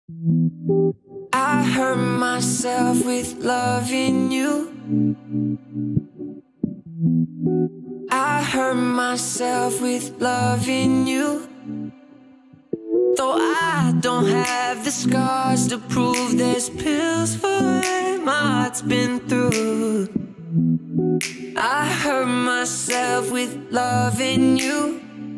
I hurt myself with loving you. I hurt myself with loving you. Though I don't have the scars to prove, there's pills for what my heart's been through. I hurt myself with loving you.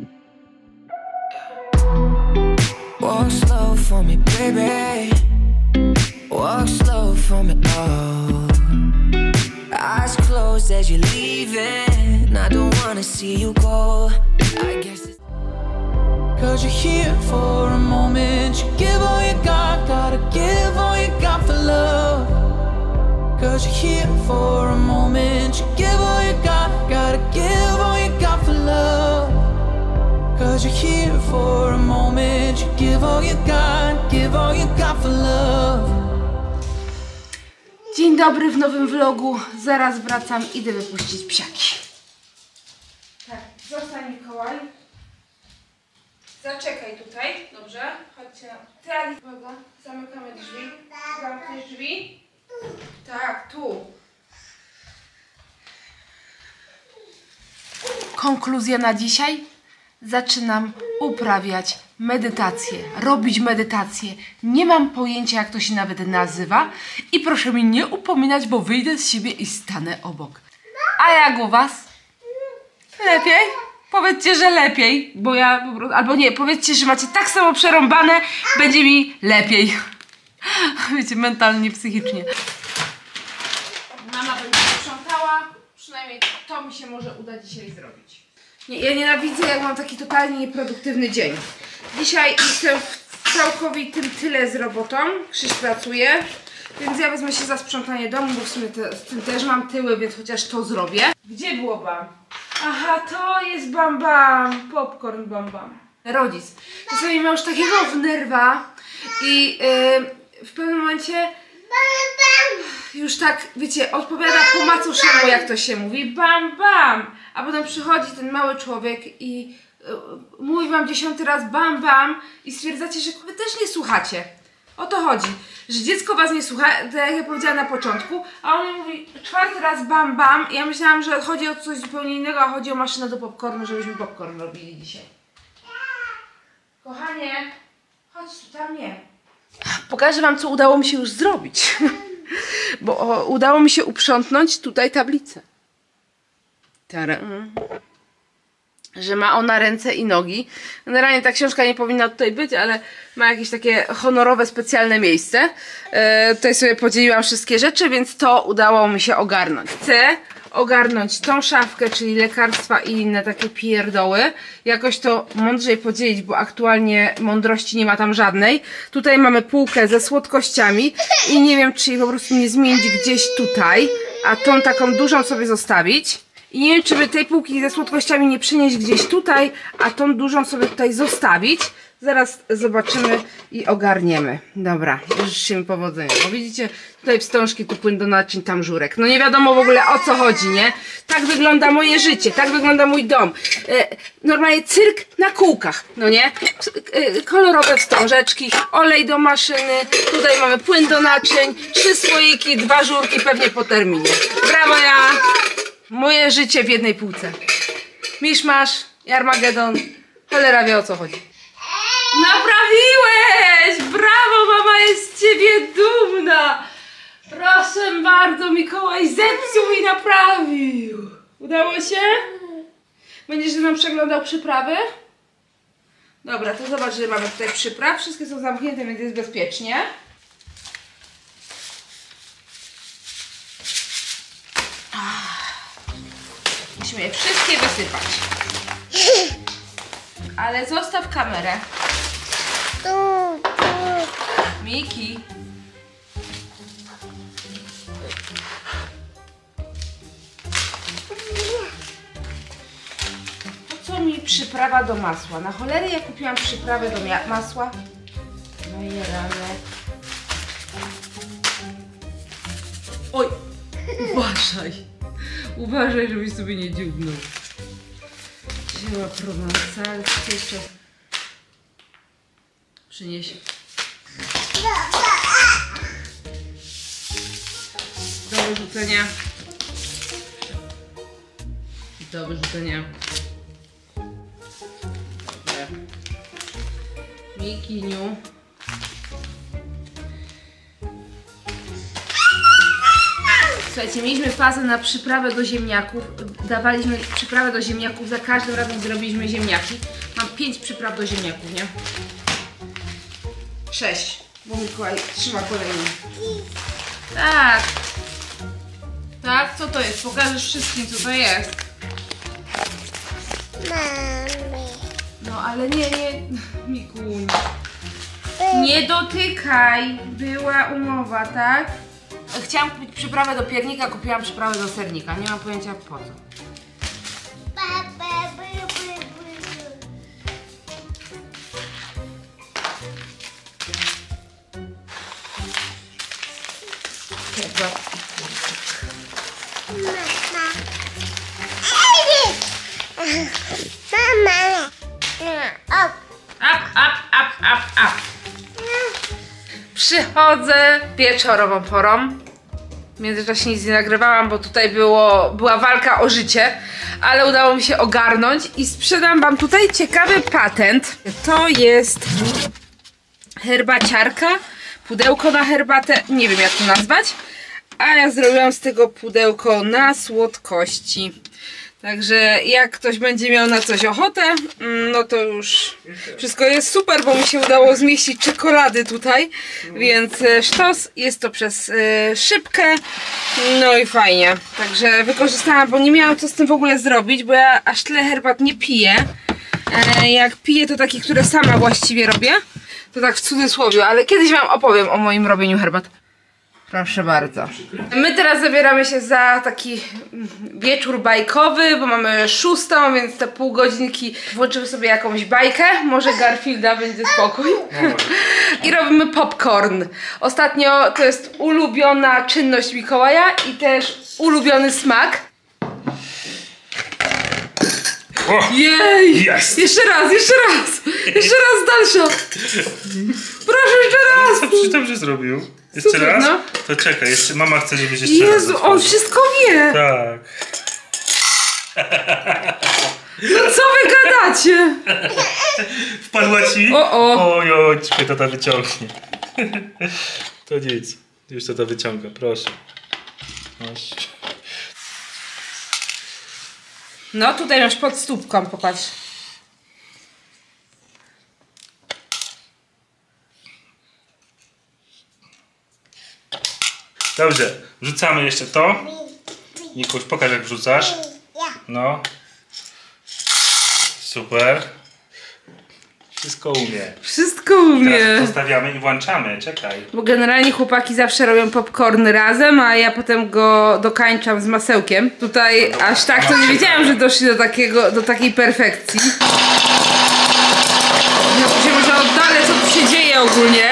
Walk slow for me, baby. Walk slow for me, oh. Eyes closed as you're leaving. I don't wanna see you go. I guess it's 'cause you're here for a moment. You give all you got, gotta give all you got for love. 'Cause you're here for a moment. You give all you got, gotta give all you got for love. 'Cause you're here for a moment. You give all you got for love. Dzień dobry w nowym vlogu. Zaraz wracam, idę wypuścić psiaki. Tak, zostań Mikołaj. Zaczekaj tutaj, dobrze? Chodźcie. Ty, Ali, uwaga, zamykamy drzwi. Zamkniesz drzwi? Tak, tu. Konkluzja na dzisiaj. Zaczynam uprawiać medytację, robić medytację. Nie mam pojęcia, jak to się nawet nazywa. I proszę mi nie upominać, bo wyjdę z siebie i stanę obok. A jak u was? Lepiej? Powiedzcie, że lepiej, bo ja po prostu... Albo nie, powiedzcie, że macie tak samo przerąbane, będzie mi lepiej. Wiecie, mentalnie, psychicznie. Mama będzie sprzątała. Przynajmniej to mi się może uda dzisiaj zrobić. Nie, ja nienawidzę, jak mam taki totalnie nieproduktywny dzień. Dzisiaj jestem w całkowitym tyle z robotą. Krzyś pracuje, więc ja wezmę się za sprzątanie domu, bo w sumie z tym też mam tyły, więc chociaż to zrobię. Gdzie było Bam? Aha, to jest Bam Bam. Popcorn Bam Bam. Rodzic. Czasami ma już takiego wnerwa i w pewnym momencie już tak, wiecie, odpowiada po macoszemu, jak to się mówi. Bam Bam. A potem przychodzi ten mały człowiek i mówi wam 10. raz bam bam i stwierdzacie, że wy też nie słuchacie. O to chodzi, że dziecko was nie słucha, tak jak ja powiedziałam na początku, a on mówi 4. raz bam bam i ja myślałam, że chodzi o coś zupełnie innego, a chodzi o maszynę do popcornu, żebyśmy popcorn robili dzisiaj. Kochanie, chodź tu, tam nie. Pokażę wam, co udało mi się już zrobić. Bo udało mi się uprzątnąć tutaj tablicę. Że ma ona ręce i nogi. Generalnie ta książka nie powinna tutaj być, ale ma jakieś takie honorowe, specjalne miejsce. Tutaj sobie podzieliłam wszystkie rzeczy, więc to udało mi się ogarnąć. Chcę ogarnąć tą szafkę, czyli lekarstwa i inne takie pierdoły. Jakoś to mądrzej podzielić, bo aktualnie mądrości nie ma tam żadnej. Tutaj mamy półkę ze słodkościami i nie wiem, czy jej po prostu nie zmienić gdzieś tutaj, a tą taką dużą sobie zostawić. I nie wiem, czy by tej półki ze słodkościami nie przynieść gdzieś tutaj, a tą dużą sobie tutaj zostawić. Zaraz zobaczymy i ogarniemy. Dobra, życzę mi powodzenia. Bo widzicie, tutaj wstążki, tu płyn do naczyń, tam żurek. No nie wiadomo w ogóle, o co chodzi, nie? Tak wygląda moje życie, tak wygląda mój dom. Normalnie cyrk na kółkach, no nie? Kolorowe wstążeczki, olej do maszyny, tutaj mamy płyn do naczyń, 3 słoiki, 2 żurki, pewnie po terminie. Brawo ja! Moje życie w jednej półce. Miszmasz i Armagedon. Cholera wie, o co chodzi. Naprawiłeś! Brawo, mama jest z ciebie dumna! Proszę bardzo, Mikołaj zepsuł i naprawił. Udało się? Będziesz nam przeglądał przyprawy? Dobra, to zobacz, że mamy tutaj przypraw. Wszystkie są zamknięte, więc jest bezpiecznie. Musimy je wszystkie wysypać. Ale zostaw kamerę. Miki. Po co mi przyprawa do masła? Na cholerę ja kupiłam przyprawę do masła. No i rano. Oj, uważaj. Uważaj, żebyś sobie nie dziubnął. Wzięła prowansalskie jeszcze. Przyniesie. to nie. Dobrze, to nie. Dobra. Mikiniu. Słuchajcie, mieliśmy fazę na przyprawę do ziemniaków. Dawaliśmy przyprawę do ziemniaków, za każdym razem zrobiliśmy ziemniaki. Mam 5 przypraw do ziemniaków, nie? 6, bo Mikołaj trzyma kolejną. Tak. Tak, co to jest? Pokażesz wszystkim, co to jest. No ale nie, Mikuń. Nie dotykaj. Była umowa, tak? Chciałam kupić przyprawę do piernika, kupiłam przyprawę do sernika. Nie mam pojęcia po co. Up. Przychodzę wieczorową porą. W międzyczasie nic nie nagrywałam, bo tutaj była walka o życie, ale udało mi się ogarnąć i sprzedam wam tutaj ciekawy patent. To jest herbaciarka, pudełko na herbatę, nie wiem jak to nazwać, a ja zrobiłam z tego pudełko na słodkości. Także jak ktoś będzie miał na coś ochotę, no to już wszystko jest super, bo mi się udało zmieścić czekolady tutaj, więc sztos, jest to przez szybkę, no i fajnie. Także wykorzystałam, bo nie miałam co z tym w ogóle zrobić, bo ja aż tyle herbat nie piję. Jak piję to takie, które sama właściwie robię, to tak w cudzysłowie, ale kiedyś wam opowiem o moim robieniu herbat. Proszę bardzo. My teraz zabieramy się za taki wieczór bajkowy, bo mamy 6, więc te pół godzinki włączymy sobie jakąś bajkę. Może Garfielda, będzie spokój. I robimy popcorn. Ostatnio to jest ulubiona czynność Mikołaja i też ulubiony smak. Jej! Jest. Jeszcze raz dalsza. Proszę jeszcze raz. Co dobrze zrobił? Jeszcze Super, raz? no. To czekaj, jeszcze mama chce, żebyś jeszcze raz. Jezu, on wszystko wie. Tak. No co wy gadacie? Wpadła ci? O. Oj, ciebie tata wyciągnie. To nic. Już tata wyciąga, proszę. Masz. No tutaj masz pod stópką, popatrz. Dobrze, wrzucamy jeszcze to. Nikuś, pokaż jak wrzucasz. No. Super. Wszystko umie. Wszystko umie. Teraz postawiamy i włączamy, czekaj. Bo generalnie chłopaki zawsze robią popcorn razem, a ja potem go dokańczam z masełkiem. Tutaj aż tak to nie wiedziałam, że doszli do takiej perfekcji. No to się może oddalę, co tu się dzieje ogólnie.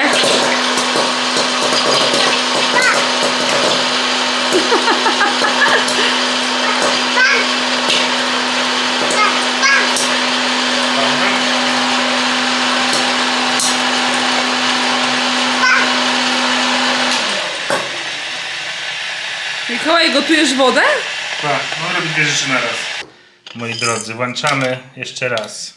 Mikołaj, gotujesz wodę? Tak, no robić 2 rzeczy na raz. Moi drodzy, włączamy jeszcze raz.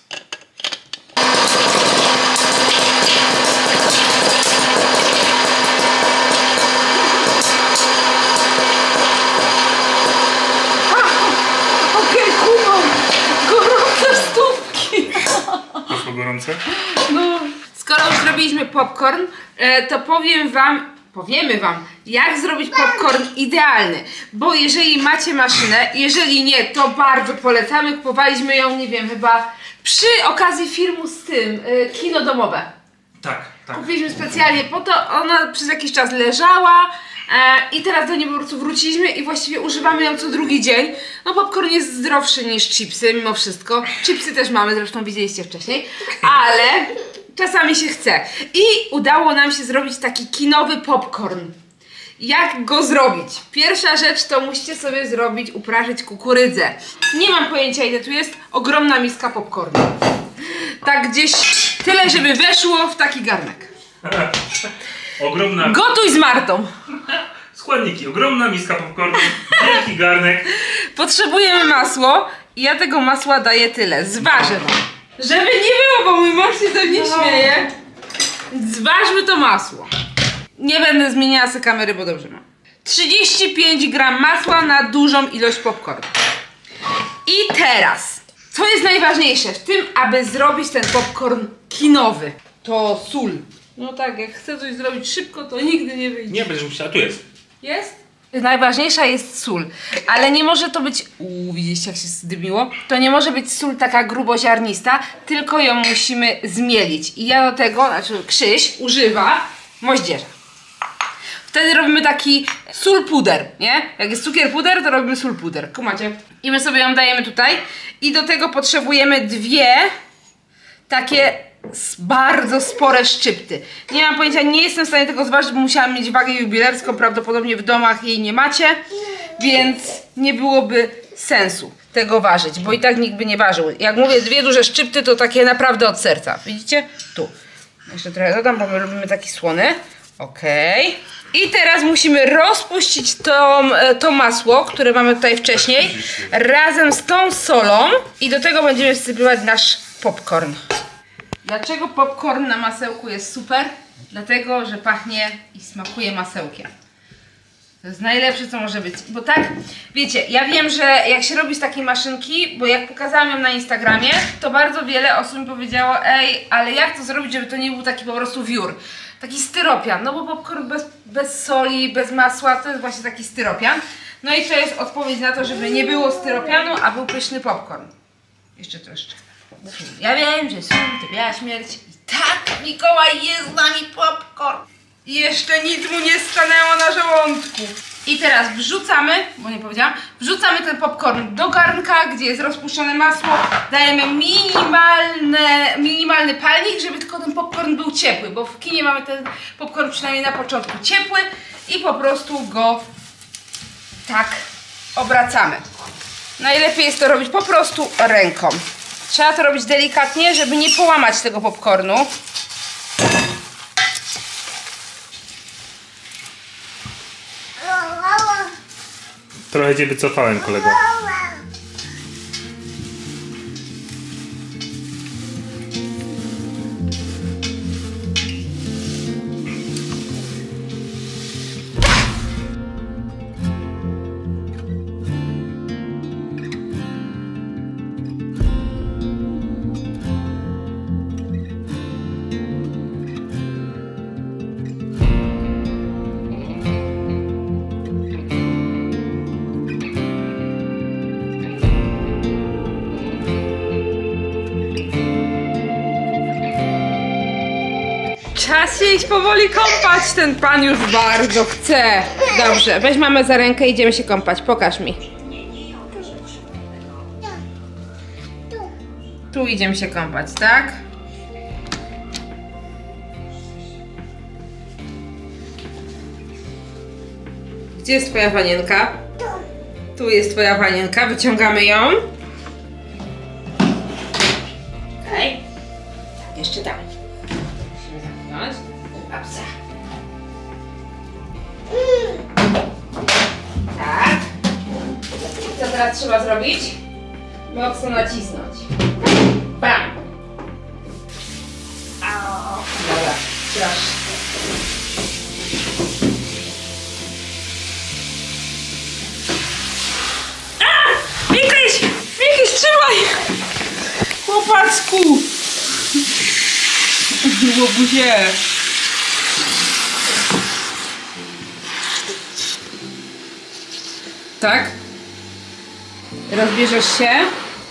Okej, kumam. Gorące stópki. Poszło gorące? No. Skoro już zrobiliśmy popcorn, to powiemy wam, jak zrobić popcorn idealny. Bo jeżeli macie maszynę, jeżeli nie, to bardzo polecamy. Kupowaliśmy ją, nie wiem, chyba przy okazji filmu z tym, kino domowe. Tak. Kupiliśmy specjalnie po to, ona przez jakiś czas leżała i teraz do niej po prostu wróciliśmy i właściwie używamy ją co drugi dzień. No popcorn jest zdrowszy niż chipsy mimo wszystko. Chipsy też mamy, zresztą widzieliście wcześniej, ale czasami się chce. I udało nam się zrobić taki kinowy popcorn. Jak go zrobić? Pierwsza rzecz to musicie sobie uprażyć kukurydzę. Nie mam pojęcia ile tu jest, ogromna miska popcornu. Tak gdzieś tyle, żeby weszło w taki garnek. Ogromna. Gotuj z Martą! Składniki. Ogromna miska popcornu, wielki garnek. Potrzebujemy masło i ja tego masła daję tyle. Zważę wam. Żeby nie było, bo mój mąż się ze mnie śmieje. Zważmy to masło. Nie będę zmieniała sobie kamery, bo dobrze mam. 35 gram masła na dużą ilość popcornu. I teraz, co jest najważniejsze w tym, aby zrobić ten popcorn kinowy? To sól. No tak, jak chcę coś zrobić szybko, to nigdy nie wyjdzie. Nie, będziesz musiała, tu jest. Jest? Najważniejsza jest sól, ale nie może to być, widzieliście jak się zdymiło? To nie może być sól taka gruboziarnista, tylko ją musimy zmielić. I ja do tego, znaczy Krzyś używa moździerza. Wtedy robimy taki sól puder, nie? Jak jest cukier puder, to robimy sól puder. Kumacie? I my sobie ją dajemy tutaj. I do tego potrzebujemy dwie takie bardzo spore szczypty. Nie mam pojęcia, nie jestem w stanie tego zważyć, bo musiałam mieć wagę jubilerską, prawdopodobnie w domach jej nie macie, więc nie byłoby sensu tego ważyć, bo i tak nikt by nie ważył. Jak mówię, dwie duże szczypty, to takie naprawdę od serca. Widzicie? Tu. Jeszcze trochę dodam, bo my lubimy taki słony. Okej. I teraz musimy rozpuścić to masło, które mamy tutaj wcześniej, razem z tą solą i do tego będziemy wsypywać nasz popcorn. Dlaczego popcorn na masełku jest super? Dlatego, że pachnie i smakuje masełkiem. To jest najlepsze, co może być. Bo tak, wiecie, ja wiem, że jak się robi z takiej maszynki, bo jak pokazałam ją na Instagramie, to bardzo wiele osób mi powiedziało: ej, ale jak to zrobić, żeby to nie był taki po prostu wiór? Taki styropian, no bo popcorn bez soli, bez masła, to jest właśnie taki styropian. No i to jest odpowiedź na to, żeby nie było styropianu, a był pyszny popcorn. Jeszcze troszeczkę. Ja wiem, że sól to biała śmierć. I tak, Mikołaj, jest z nami popcorn. I jeszcze nic mu nie stanęło na żołądku. I teraz wrzucamy, bo nie powiedziałam, wrzucamy ten popcorn do garnka, gdzie jest rozpuszczone masło. Dajemy minimalny palnik, żeby tylko ten popcorn był ciepły, bo w kinie mamy ten popcorn przynajmniej na początku ciepły i po prostu go tak obracamy. Najlepiej jest to robić po prostu ręką. Trzeba to robić delikatnie, żeby nie połamać tego popcornu. Trochę cię wycofałem, kolego. Czas się iść powoli kąpać, ten pan już bardzo chce. Dobrze, weź mamę za rękę i idziemy się kąpać, pokaż mi. Tu idziemy się kąpać, tak? Gdzie jest twoja wanienka? Tu jest twoja wanienka, wyciągamy ją. Okej. Jeszcze dalej. Musimy zamknąć. Upsa. Tak. Co teraz trzeba zrobić? Mocno nacisnąć. Bam! Dobra, proszę. Mikuś! Mikuś, trzymaj! Chłopacku! Łobuzie! Tak? Rozbierzesz się?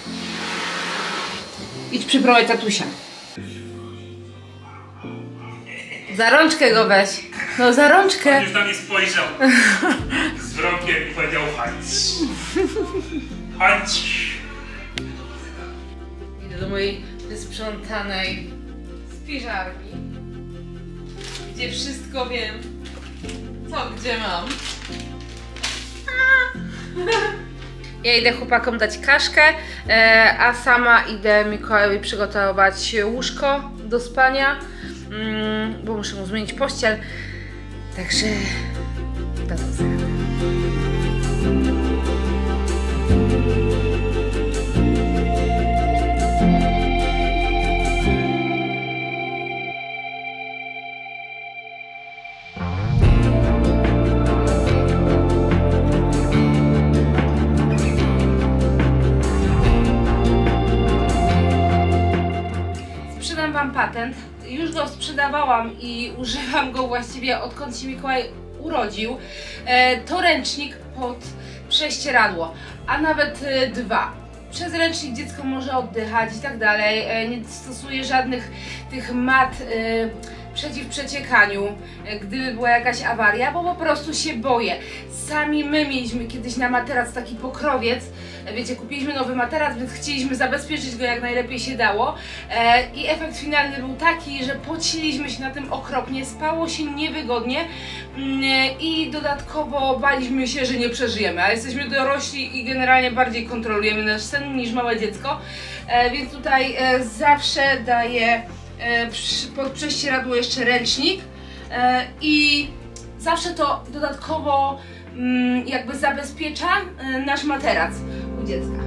Idź przyprowadź tatusia. Za rączkę go weź. No za rączkę. On już na mnie spojrzał z wzrokiem i powiedział: chodź. Chodź. Idę do mojej wysprzątanej spiżarni, gdzie wszystko wiem, co gdzie mam. Ja idę chłopakom dać kaszkę, a sama idę Mikołajowi przygotować łóżko do spania, bo muszę mu zmienić pościel. Także tatusach. Sprzedam Wam patent. Już go sprzedawałam i używam go właściwie odkąd się Mikołaj urodził. To ręcznik pod prześcieradło, a nawet dwa. Przez ręcznik dziecko może oddychać i tak dalej. Nie stosuję żadnych tych mat przeciw przeciekaniu, gdyby była jakaś awaria, bo po prostu się boję. Sami my mieliśmy kiedyś na materac taki pokrowiec, wiecie, kupiliśmy nowy materac, więc chcieliśmy zabezpieczyć go jak najlepiej się dało i efekt finalny był taki, że pociliśmy się na tym okropnie, spało się niewygodnie i dodatkowo baliśmy się, że nie przeżyjemy, a jesteśmy dorośli i generalnie bardziej kontrolujemy nasz sen niż małe dziecko, więc tutaj zawsze daję pod prześcieradło jeszcze ręcznik i zawsze to dodatkowo jakby zabezpiecza nasz materac u dziecka.